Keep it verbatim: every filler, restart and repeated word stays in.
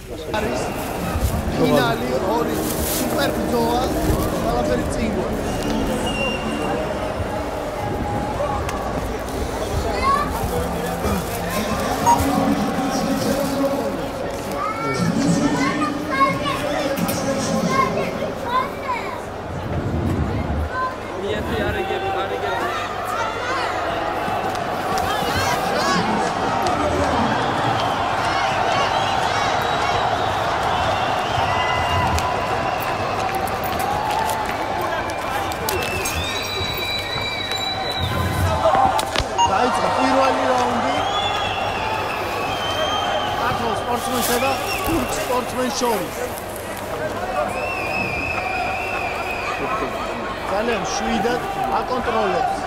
არის ფინალი ორი სუპერ ბრძოლა ყველაფერი წინ დაიწყო პირველი რაუნდი ქართულ სპორტსმენსა და თურქ სპორტსმენს შორის ძალიან შვიდად აკონტროლებს